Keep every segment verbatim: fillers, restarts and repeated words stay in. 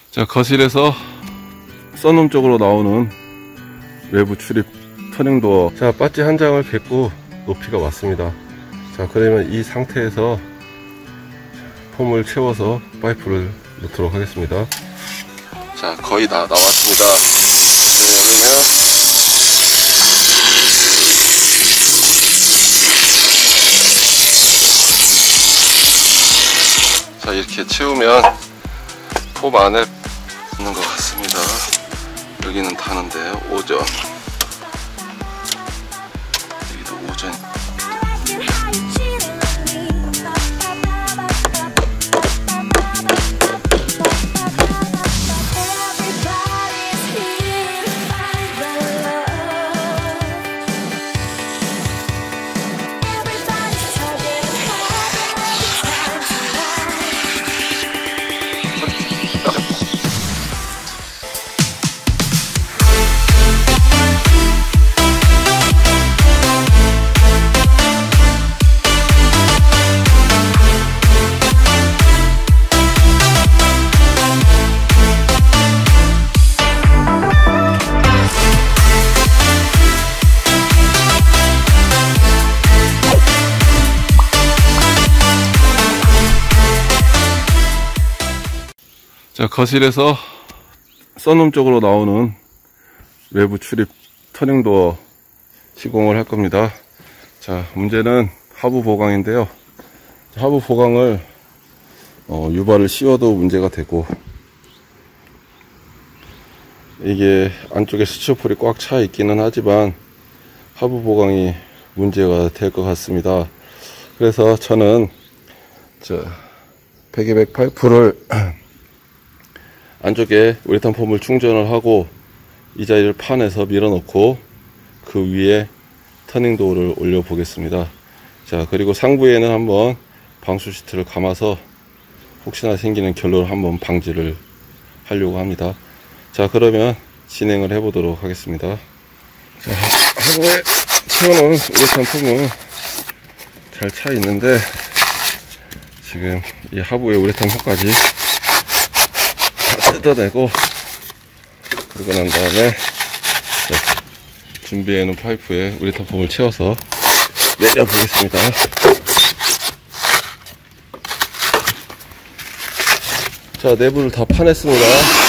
자, 거실에서 썬룸 쪽으로 나오는 외부 출입 터닝도어. 자, 빠찌 한 장을 뱉고 높이가 왔습니다. 자, 그러면 이 상태에서 폼을 채워서 파이프를 넣도록 하겠습니다. 자, 거의 다 나왔습니다. 그러면 자, 이렇게 채우면 폼 안에 있는 것 같습니다. 여기는 타는데요. 오전. 여기도 오전. 자, 거실에서 썬룸 쪽으로 나오는 외부 출입 터닝도어 시공을 할 겁니다. 자, 문제는 하부 보강인데요. 하부 보강을 어, 유발을 씌워도 문제가 되고, 이게 안쪽에 스티로폴이 꽉 차 있기는 하지만 하부 보강이 문제가 될 것 같습니다. 그래서 저는 저 백이백 파이프를 안쪽에 우레탄 폼을 충전을 하고 이 자리를 파내서 밀어넣고 그 위에 터닝도어를 올려 보겠습니다. 자, 그리고 상부에는 한번 방수 시트를 감아서 혹시나 생기는 결로를 한번 방지를 하려고 합니다. 자, 그러면 진행을 해 보도록 하겠습니다. 자, 하부에 채워놓은 우레탄 폼은 잘 차 있는데 지금 이 하부에 우레탄 폼까지 뜯어내고, 그러고 난 다음에 준비해 놓은 파이프에 우레탄 폼을 채워서 내려 보겠습니다. 자, 내부를 다 파냈습니다.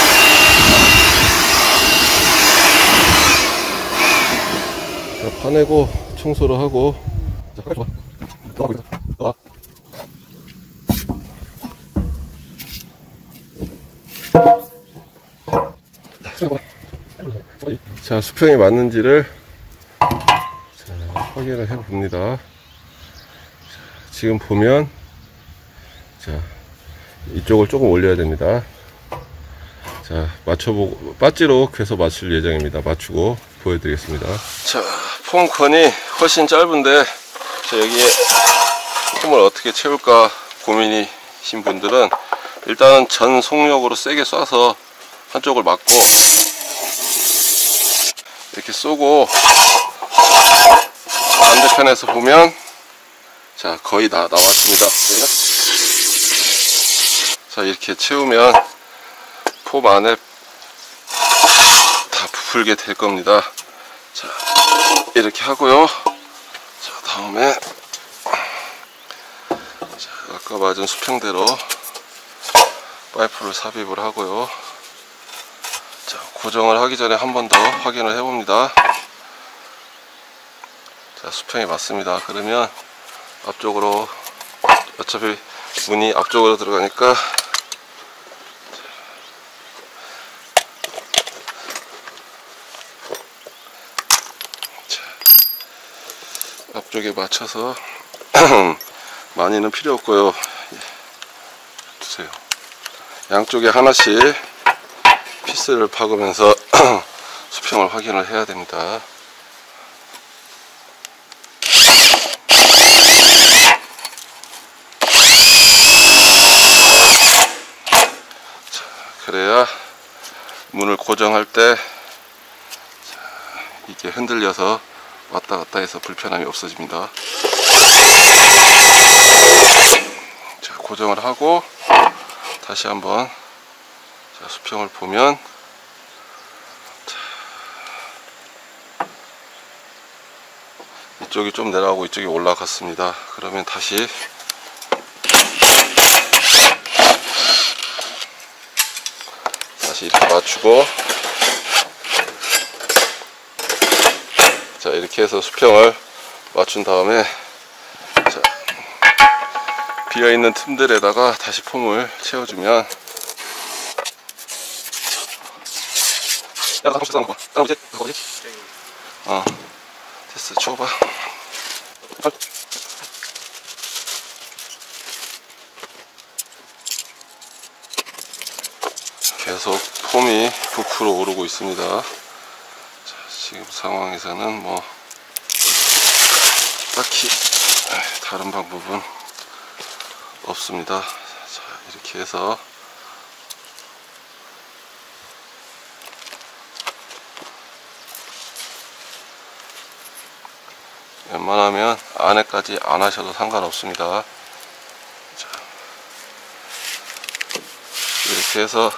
자, 파내고 청소를 하고, 자, 좋아. 나와, 나와. 자, 수평이 맞는지를 자, 확인을 해 봅니다. 지금 보면 자, 이쪽을 조금 올려야 됩니다. 자, 맞춰보고 빠찌로 궤서 맞출 예정입니다. 맞추고 보여드리겠습니다. 자, 폼컨이 훨씬 짧은데 자, 여기에 폼을 어떻게 채울까 고민이신 분들은 일단은 전 속력으로 세게 쏴서 한쪽을 막고 이렇게 쏘고, 반대편에서 보면 자, 거의 다 나왔습니다. 자, 이렇게 채우면 폼 안에 다 부풀게 될 겁니다. 자, 이렇게 하고요. 자, 다음에 자, 아까 맞은 수평대로 파이프를 삽입을 하고요. 자, 고정을 하기 전에 한 번 더 확인을 해 봅니다. 자, 수평이 맞습니다. 그러면 앞쪽으로, 어차피 문이 앞쪽으로 들어가니까 자, 앞쪽에 맞춰서 많이는 필요 없고요. 두세요. 양쪽에 하나씩 피스를 박으면서 수평을 확인을 해야 됩니다. 자, 그래야 문을 고정할 때 자, 이게 흔들려서 왔다 갔다 해서 불편함이 없어집니다. 자, 고정을 하고 다시 한번 자, 수평을 보면 자, 이쪽이 좀 내려가고 이쪽이 올라갔습니다. 그러면 다시 다시 이렇게 맞추고, 자, 이렇게 해서 수평을 맞춘 다음에, 자, 비어있는 틈들에다가 다시 폼을 채워주면, 야, 나 혹시 거 나 이제 그거지? 어, 됐어. 쳐봐. 계속 폼이 부풀어 오르고 있습니다. 자, 지금 상황에서는 뭐 딱히 다른 방법은 없습니다. 자, 이렇게 해서 웬만하면 안에까지 안 하셔도 상관없습니다. 자, 이렇게 해서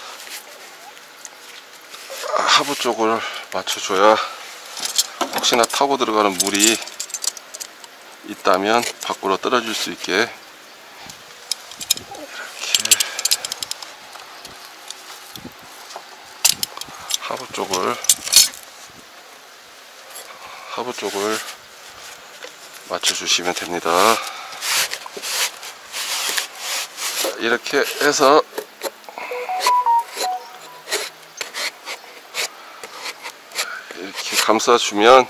하부 쪽을 맞춰줘야 혹시나 타고 들어가는 물이 있다면 밖으로 떨어질 수 있게 이렇게 하부 쪽을 하부 쪽을 맞춰주시면 됩니다. 자, 이렇게 해서 이렇게 감싸주면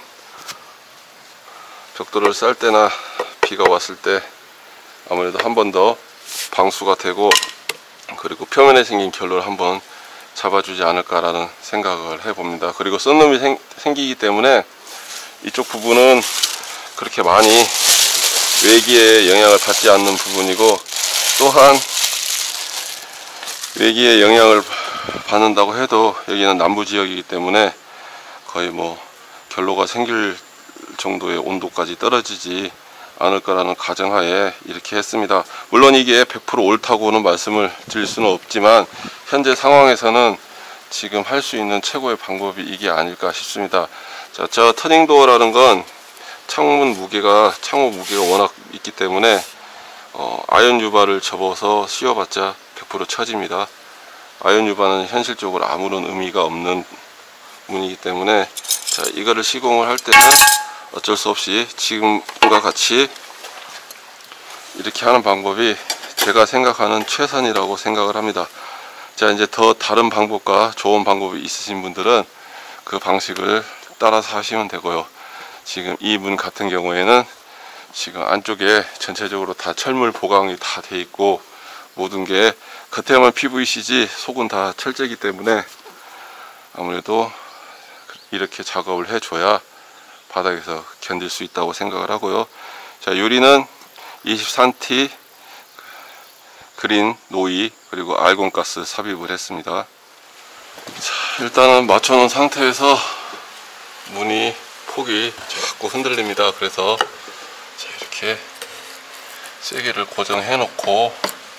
벽돌을 쌀 때나 비가 왔을 때 아무래도 한 번 더 방수가 되고, 그리고 표면에 생긴 결로를 한번 잡아주지 않을까라는 생각을 해봅니다. 그리고 썬룸이 생, 생기기 때문에 이쪽 부분은 그렇게 많이 외기의 영향을 받지 않는 부분이고, 또한 외기의 영향을 받는다고 해도 여기는 남부 지역이기 때문에 거의 뭐 결로가 생길 정도의 온도까지 떨어지지 않을 거라는 가정하에 이렇게 했습니다. 물론 이게 백 퍼센트 옳다고는 말씀을 드릴 수는 없지만 현재 상황에서는 지금 할 수 있는 최고의 방법이 이게 아닐까 싶습니다. 자, 저 터닝도어라는 건 창문 무게가 창호 무게가 워낙 있기 때문에 어, 아연 유발을 접어서 씌워봤자 백 퍼센트 처집니다. 아연 유발은 현실적으로 아무런 의미가 없는 문이기 때문에, 자, 이거를 시공을 할 때는 어쩔 수 없이 지금과 같이 이렇게 하는 방법이 제가 생각하는 최선이라고 생각을 합니다. 자, 이제 더 다른 방법과 좋은 방법이 있으신 분들은 그 방식을 따라서 하시면 되고요. 지금 이 문 같은 경우에는 지금 안쪽에 전체적으로 다 철물 보강이 다 돼 있고, 모든 게 겉에만 피브이씨지 속은 다 철제이기 때문에 아무래도 이렇게 작업을 해줘야 바닥에서 견딜 수 있다고 생각을 하고요. 자, 유리는 이십 센티미터 그린 노이 그리고 알곤가스 삽입을 했습니다. 자, 일단은 맞춰놓은 상태에서 문이 폭이 자꾸 흔들립니다. 그래서 자, 이렇게 세기를 고정해 놓고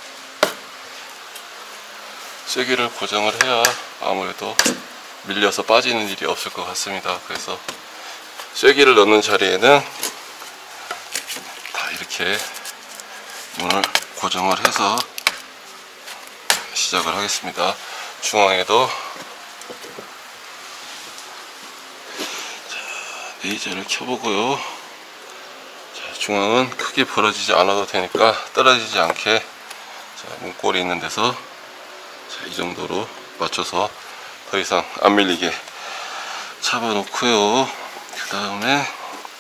세기를 고정을 해야 아무래도 밀려서 빠지는 일이 없을 것 같습니다. 그래서 쐐기를 넣는 자리에는 다 이렇게 문을 고정을 해서 시작을 하겠습니다. 중앙에도 자, 레이저를 켜보고요. 자, 중앙은 크게 벌어지지 않아도 되니까 떨어지지 않게 자, 문고리 있는 데서 자, 이 정도로 맞춰서 더 이상 안 밀리게 잡아 놓고요. 그 다음에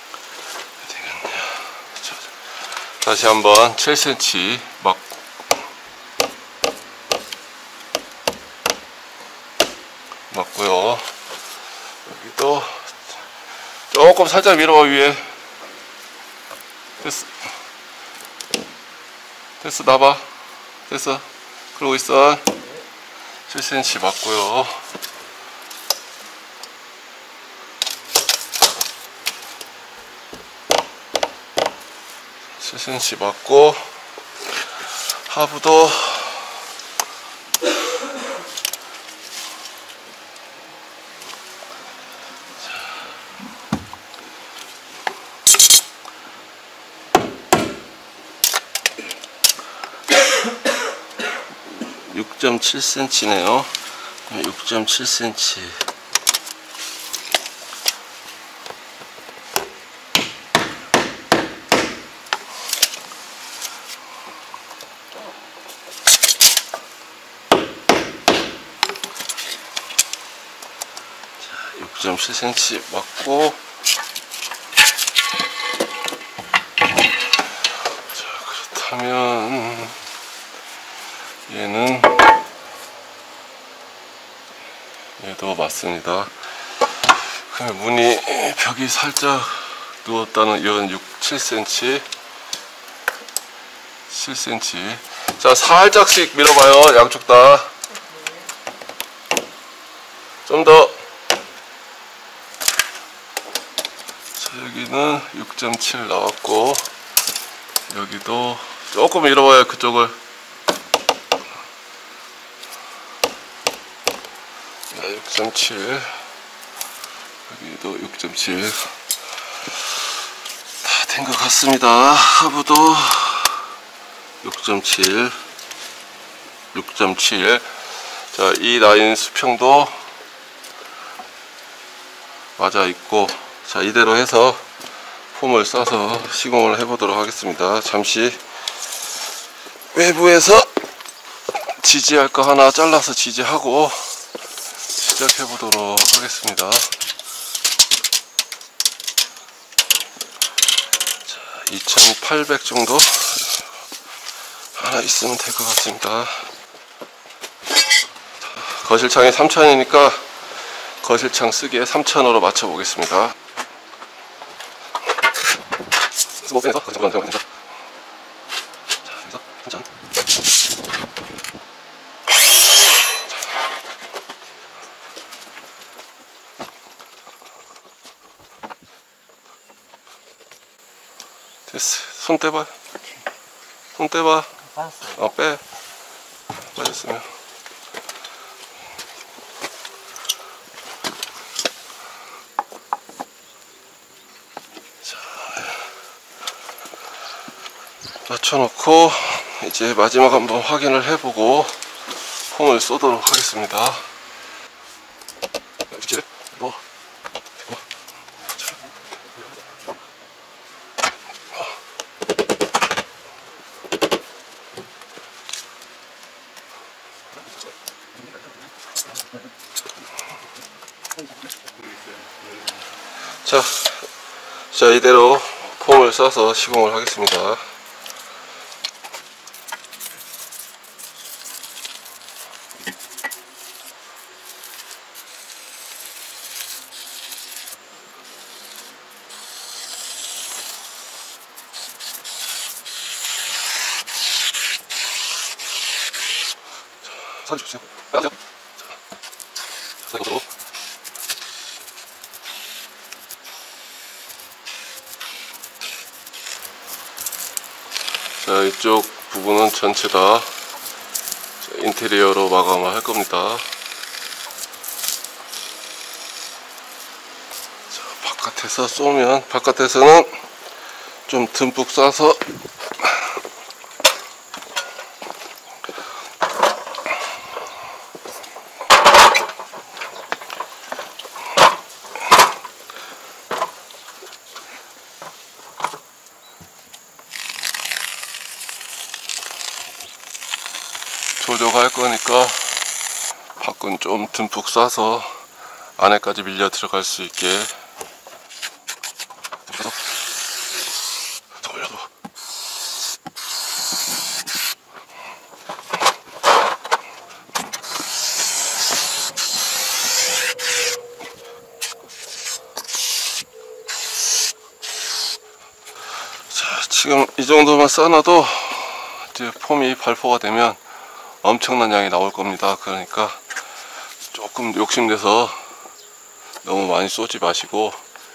다시 한번 칠 센티미터 막 맞고요. 여기도 조금 살짝 밀어봐. 위에 됐어 됐어 나봐 됐어. 그러고 있어. 칠 센티미터 맞고요. 칠 센티미터 맞고, 하부도 점 칠 센티미터네요. 육 점 칠 센티미터. 육 점 칠 센티미터 맞고, 자 그렇다면 얘는 얘도 맞습니다. 그러면 문이 벽이 살짝 누웠다는 이건 육, 칠 센티미터, 칠 센티미터. 자 살짝씩 밀어봐요. 양쪽 다. 좀 더. 여기는 육 점 칠 나왔고, 여기도 조금 밀어봐요. 그쪽을. 육 점 칠, 여기도 육 점 칠. 다 된 것 같습니다. 하부도 육 점 칠, 육 점 칠. 자, 이 라인 수평도 맞아 있고, 자 이대로 해서 폼을 싸서 시공을 해 보도록 하겠습니다. 잠시 외부에서 지지할 거 하나 잘라서 지지하고 시작해 보도록 하겠습니다. 자, 이천팔백 정도 하나 있으면 될 것 같습니다. 거실창이 삼천이니까 거실창 쓰기에 삼천으로 맞춰 보겠습니다. 스모크에서 잠깐 잠깐 잠깐. 자, 여기서 삼천. 됐어. 손 떼봐. 손 떼봐. 빠졌어요. 어, 빼. 빠졌으면. 맞춰놓고 이제 마지막 한번 확인을 해보고 폼을 쏘도록 하겠습니다. 뭐? 자, 자 이대로 폼을 쏴서 시공을 하겠습니다. 사진 주세요. 안녕하세요. 자, 이것으로. 자, 이쪽 부분은 전체 다 인테리어로 마감을 할 겁니다. 자, 바깥에서 쏘면, 바깥에서는 좀 듬뿍 쏴서 조져갈 거니까 밖은 좀 듬뿍 쏴서 안에까지 밀려 들어갈 수 있게 더 올려도. 자, 지금 이 정도만 싸놔도 이제 폼이 발포가 되면 엄청난 양이 나올 겁니다. 그러니까 조금 욕심내서 너무 많이 쏘지 마시고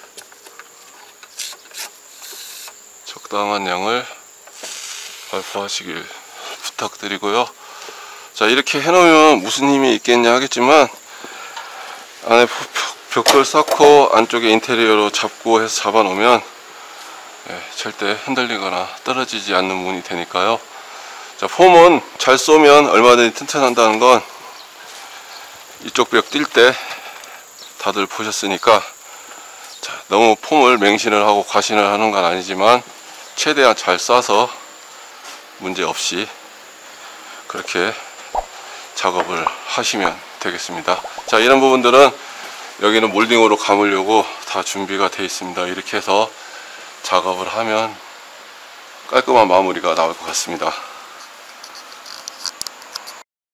적당한 양을 발포하시길 부탁드리고요. 자, 이렇게 해놓으면 무슨 힘이 있겠냐 하겠지만 안에 벽돌 쌓고 안쪽에 인테리어로 잡고 해서 잡아 놓으면 예, 절대 흔들리거나 떨어지지 않는 문이 되니까요. 자, 폼은 잘 쏘면 얼마든지 튼튼한다는 건 이쪽 벽 뛸 때 다들 보셨으니까, 자, 너무 폼을 맹신을 하고 과신을 하는 건 아니지만 최대한 잘 쏴서 문제 없이 그렇게 작업을 하시면 되겠습니다. 자, 이런 부분들은 여기는 몰딩으로 감으려고 다 준비가 되어 있습니다. 이렇게 해서 작업을 하면 깔끔한 마무리가 나올 것 같습니다.